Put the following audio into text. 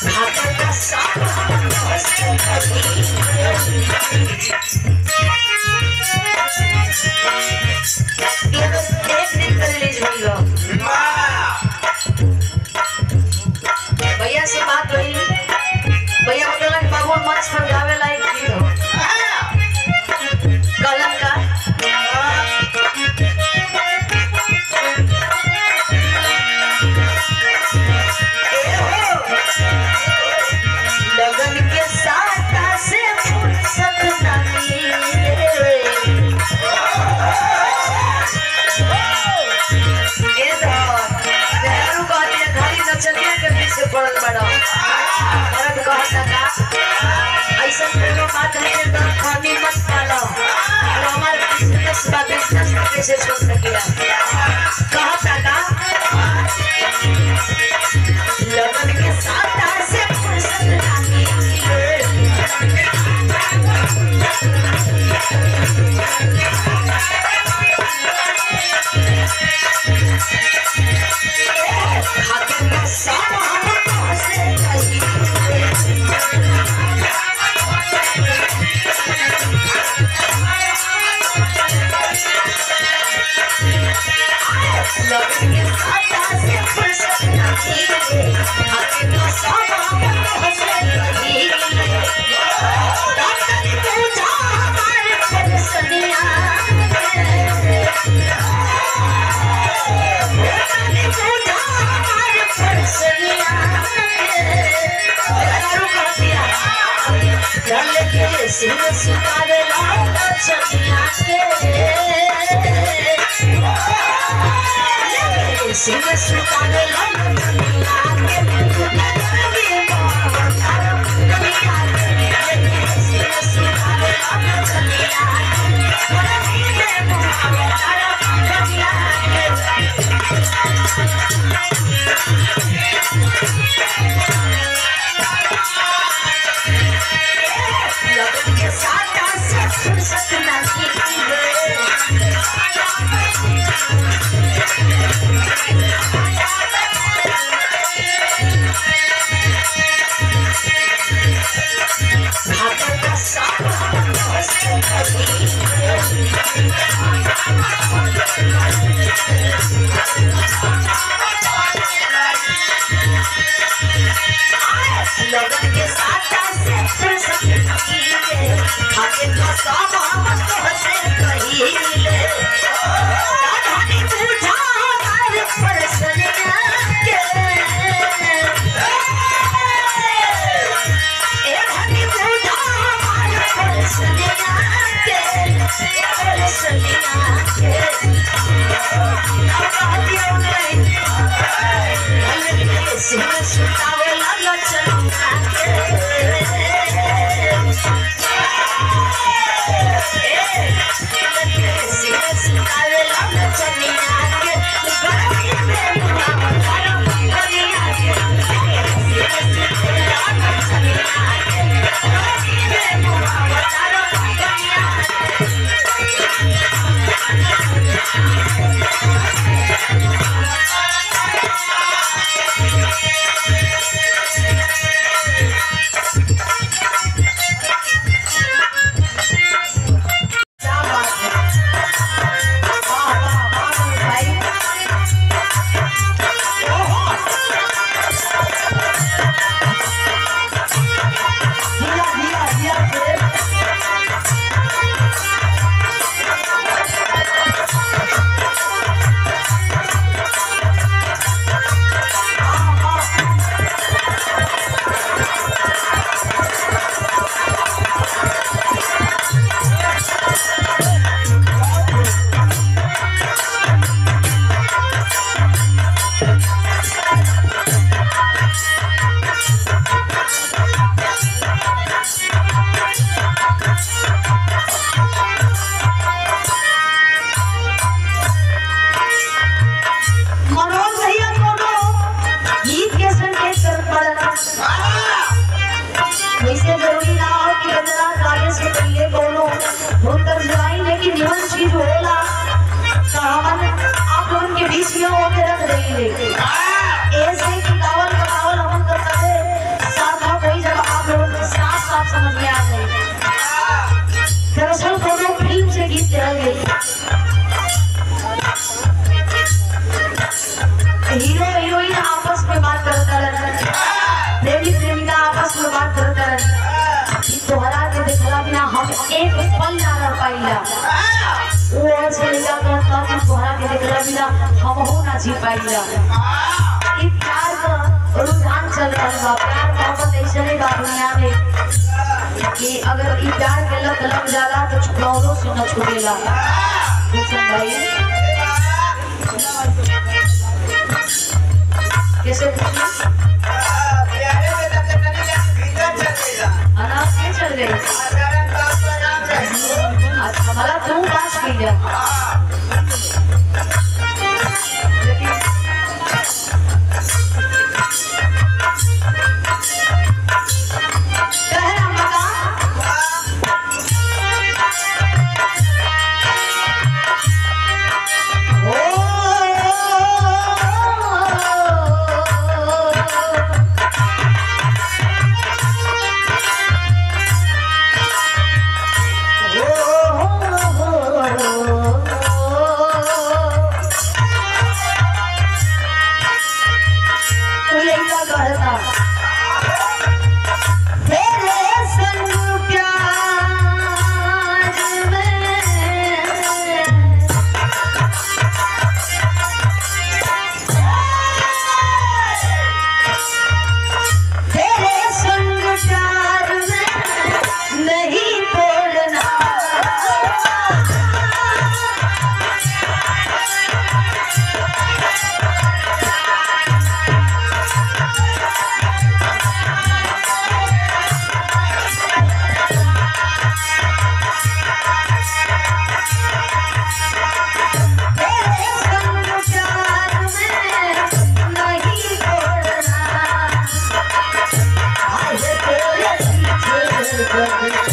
भैया से बात हुई, भैया बोला बाबू मंच पर गावे लायक गीत हो कलम का लगन के साथा से फुर्सत ना मिले। नचनिया के पीछे पड़ल बड़ा मर्द कहता का ऐसा कोनो बात नहीं तो खामी मत पालो और हमारे बिजनेस बा बिजनेस कैसे छोड़ सकेला कहता का लगन के साथ से फुर्सत ना मिले। सिंह सुतारे लाल चनिया के सिंह सुतारे लाल चनिया लगन के साथ से फुर्सत कीजिए खाके तो सब हम तो से कहिए राधानी पूजा हमारे परसनिया के ए राधानी पूजा हमारे परसनिया के परसनिया के अब दियो नहीं हल्के सिंह सुतावे लाल चनिया ऐसे की गावल का गावल हम करता है पाइला वो चलिया करता कि तोहरा के देखला बिना हम हो ना जी पाइला ई प्यार का रुझान चल रहल बा प्यार मोहब्बत ऐसे नहीं बा दुनिया में कि अगर ई प्यार के लत लग जाला तो छुड़ाओ से न छूटेला सुन भाई कैसे प्यारे में तब तक नहीं भीतर चल गईला अनाप के चल गई अच्छा मला तू पास की जा Thank you.